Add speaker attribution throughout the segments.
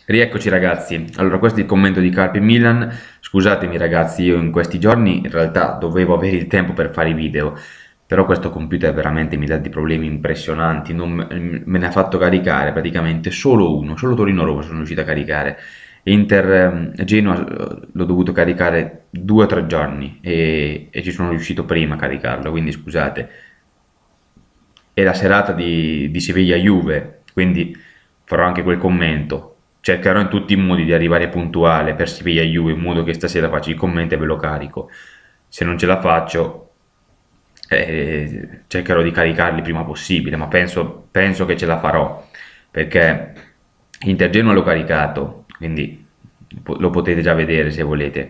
Speaker 1: Rieccoci ragazzi, allora questo è il commento di Carpi Milan. Scusatemi ragazzi, io in questi giorni in realtà dovevo avere il tempo per fare i video, però questo computer veramente mi dà dei problemi impressionanti, me ne ha fatto caricare praticamente solo uno, solo Torino-Roma sono riuscito a caricare. Inter-Genoa l'ho dovuto caricare 2 o 3 giorni e ci sono riuscito prima a caricarlo, quindi scusate. È la serata di Seviglia-Juve, quindi farò anche quel commento. Cercherò in tutti i modi di arrivare puntuale per Seviglia-Juve in modo che stasera faccio il commento e ve lo carico. Se non ce la faccio, cercherò di caricarli il prima possibile, ma penso che ce la farò, perché Inter-Genoa l'ho caricato, quindi lo potete già vedere se volete.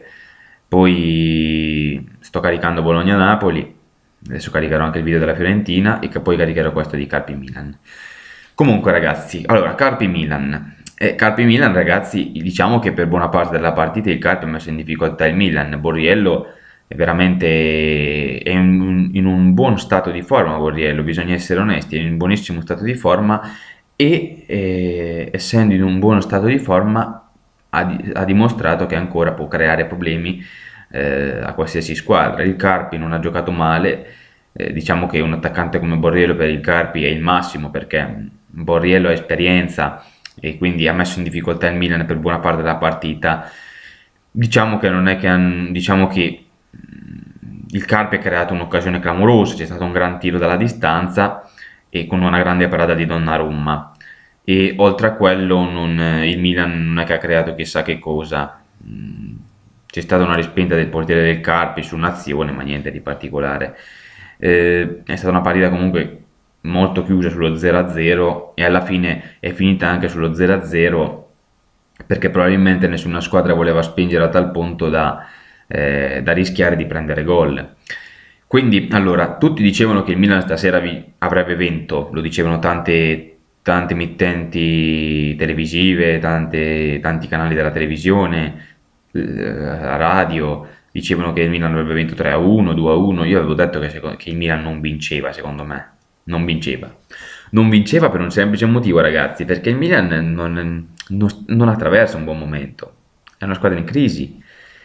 Speaker 1: Poi sto caricando Bologna-Napoli, adesso caricherò anche il video della Fiorentina e che poi caricherò questo di Carpi Milan. Comunque ragazzi, allora Carpi Milan. Carpi Milan ragazzi, diciamo che per buona parte della partita il Carpi ha messo in difficoltà il Milan. Borriello è veramente in un buon stato di forma, Borriello, bisogna essere onesti, è in un buonissimo stato di forma e essendo in un buono stato di forma ha dimostrato che ancora può creare problemi a qualsiasi squadra. Il Carpi non ha giocato male, diciamo che un attaccante come Borriello per il Carpi è il massimo perché Borriello ha esperienza e quindi ha messo in difficoltà il Milan per buona parte della partita. Diciamo che non è che diciamo che il Carpi ha creato un'occasione clamorosa, c'è stato un gran tiro dalla distanza e con una grande parata di Donnarumma e oltre a quello il Milan non è che ha creato chissà che cosa. C'è stata una respinta del portiere del Carpi su un'azione ma niente di particolare. È stata una partita comunque molto chiusa sullo 0-0 e alla fine è finita anche sullo 0-0 perché probabilmente nessuna squadra voleva spingere a tal punto da rischiare di prendere gol. Quindi, allora, tutti dicevano che il Milan stasera avrebbe vinto, lo dicevano tante emittenti televisive, tanti canali della televisione, la radio, dicevano che il Milan avrebbe vinto 3-1, 2-1, io avevo detto che il Milan non vinceva, secondo me, non vinceva. Non vinceva per un semplice motivo, ragazzi, perché il Milan non attraversa un buon momento, è una squadra in crisi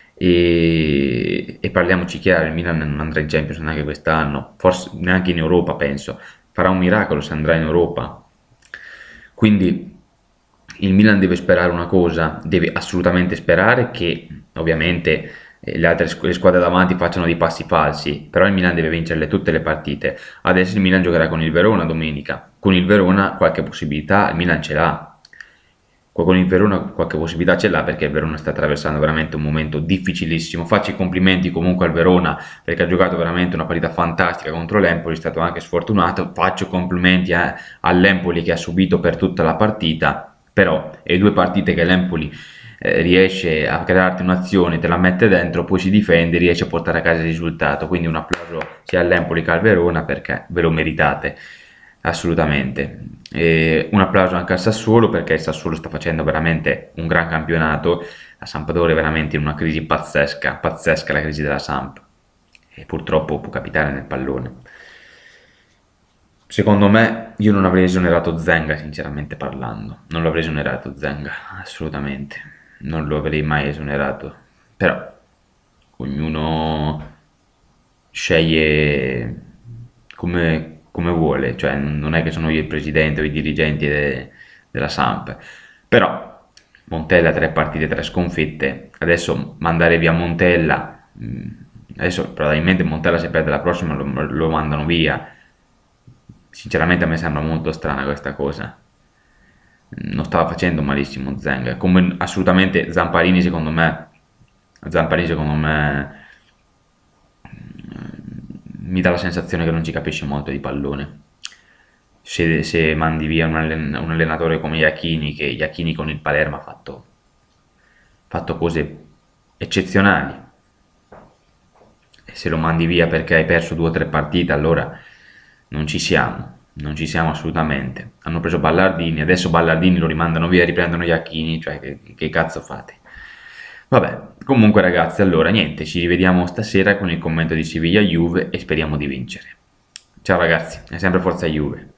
Speaker 1: e parliamoci chiaro, il Milan non andrà in Champions neanche quest'anno, forse neanche in Europa penso, farà un miracolo se andrà in Europa. Quindi il Milan deve sperare una cosa, deve assolutamente sperare che ovviamente le squadre davanti facciano dei passi falsi, però il Milan deve vincerle tutte le partite. Adesso il Milan giocherà con il Verona domenica, con il Verona qualche possibilità il Milan ce l'ha. Con il Verona qualche possibilità ce l'ha perché il Verona sta attraversando veramente un momento difficilissimo. Faccio i complimenti comunque al Verona perché ha giocato veramente una partita fantastica contro l'Empoli, è stato anche sfortunato. Faccio complimenti all'Empoli che ha subito per tutta la partita, però è due partite che l'Empoli riesce a crearti un'azione, te la mette dentro, poi si difende, riesce a portare a casa il risultato. Quindi un applauso sia all'Empoli che al Verona perché ve lo meritate assolutamente. E un applauso anche al Sassuolo perché il Sassuolo sta facendo veramente un gran campionato. La Sampdoria è veramente in una crisi pazzesca, pazzesca la crisi della Samp e purtroppo può capitare nel pallone. Secondo me io non avrei esonerato Zenga, sinceramente parlando, non lo avrei esonerato Zenga, assolutamente, non lo avrei mai esonerato, però ognuno sceglie come vuole, cioè non è che sono io il presidente o i dirigenti della Samp, però Montella 3 partite, 3 sconfitte, adesso mandare via Montella, adesso probabilmente Montella se perde la prossima lo mandano via, sinceramente a me sembra molto strana questa cosa, non stava facendo malissimo Zeng, come assolutamente Zamparini secondo me mi dà la sensazione che non ci capisce molto di pallone. Se mandi via un allenatore come Iachini, che Iachini con il Palermo ha fatto cose eccezionali, e se lo mandi via perché hai perso 2 o 3 partite, allora non ci siamo assolutamente. Hanno preso Ballardini, adesso Ballardini lo rimandano via, riprendono Iachini, cioè che cazzo fate? Vabbè, comunque ragazzi, allora niente, ci rivediamo stasera con il commento di Siviglia Juve e speriamo di vincere. Ciao ragazzi, è sempre Forza Juve.